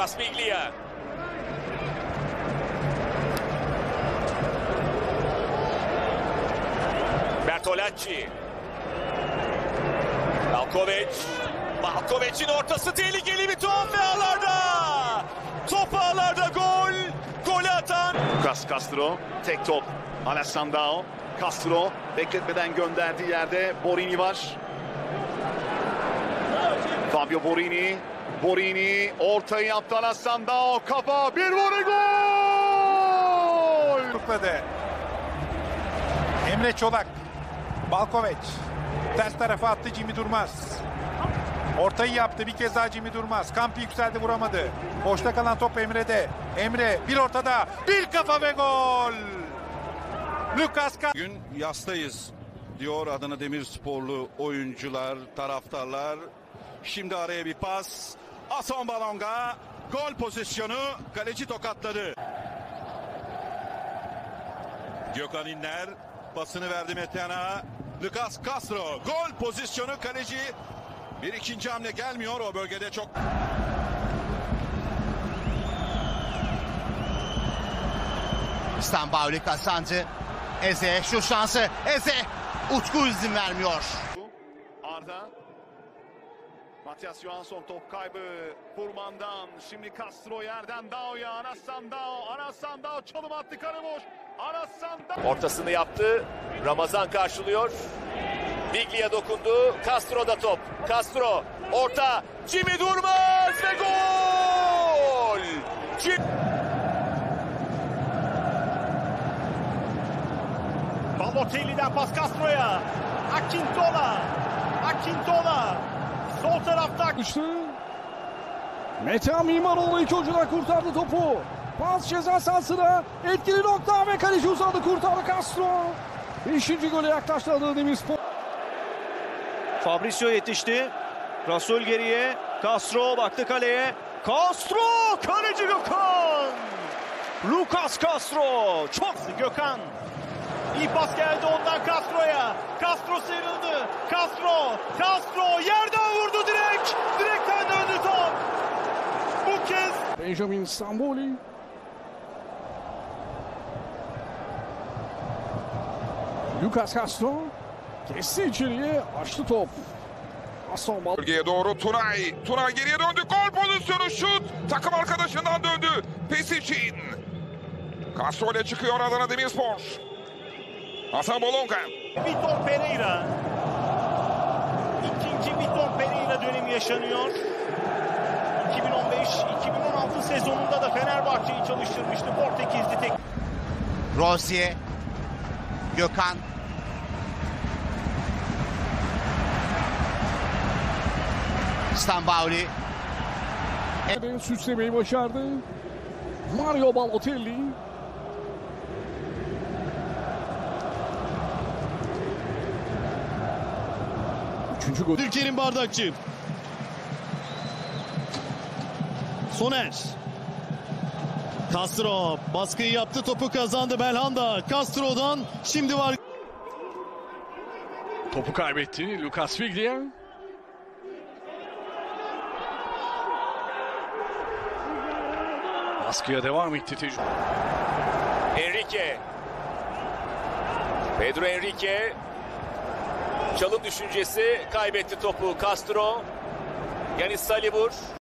Lucas Biglia. Bertolacci. Malkovic'in ortası tehlikeli bir top ve ağlarda. Top ağlarda gol. Golü atan. Lucas Castro tek top. Alessandro Castro bekletmeden gönderdiği yerde Borini var. Fabio Borini. Borini ortayı yaptı, Alessandro kafa, bir vurdu, gol! Tukladı. Emre Çolak. Malkovic. Ters tarafa attı Jimmy Durmaz. Ortayı yaptı bir kez daha Jimmy Durmaz. Kampi yükseldi, vuramadı. Boşta kalan top Emre'de. Emre bir ortada, bir kafa ve gol! Lucas Bugün yastayız diyor Adana Demirsporlu oyuncular, taraftarlar. Şimdi araya bir pas. Ason Balonga. Gol pozisyonu. Kaleci tokatladı. Gökhan İnler pasını verdi Metehan'a. Lucas Castro. Gol pozisyonu, kaleci. Bir ikinci hamle gelmiyor o bölgede çok. Stambauli kazandı. Eze şu şansı. Eze. Utku izin vermiyor. Arda. Matias Johansson top kaybı Furman'dan. Şimdi Castro yerden Dao'ya. Anasandao çalım attı, kale boş. Anasandao. Ortasını yaptı. Ramazan karşılıyor. Biglia dokundu. Castro'da top. Castro orta. Jimmy Durmaz ve gol! Balotelli'den pas Castro'ya. Akintola. Sol tarafta. Metehan Mimaroğlu ilk oyuncudan kurtardı topu. Pas ceza sahasına. Etkili nokta ve kaleci uzadı, kurtardı Castro. 5. gole yaklaştı Adana Demirspor. Fabrizio yetişti. Rasul geriye. Castro baktı kaleye. Castro! Kaleci Gökhan! Lucas Castro! Çok Gökhan. İyi pas geldi ondan Castro'ya. Castro sıyrıldı. Castro yerden vurdu direkt. Direkten döndü top. Bu kez Benjamin Stambouli. Lucas Castro kesti içeriye, açtı top. Bölgeye doğru Tunay geriye döndü, gol pozisyonu, şut, takım arkadaşından döndü pes için. Castro ile çıkıyor Adana Demirspor. Hasan Bolonga. Vitor Pereira. İkinci Vitor Pereira dönemi yaşanıyor. 2015-2016 sezonunda da Fenerbahçe'yi çalıştırmıştı Portekizli tek. Rozier. Gökhan. Stambauli. Süslemeyi başardı. Mario Balotelli. Üçüncü gol. Abdülkerim Bardakçı. Soner. Castro baskıyı yaptı, topu kazandı Belhanda. Castro'dan şimdi var. Topu kaybetti Lucas Biglia. Baskıya devam etti. Enrique. Pedro Enrique. Çalım düşüncesi, kaybetti topu Castro. Yanis Salibur.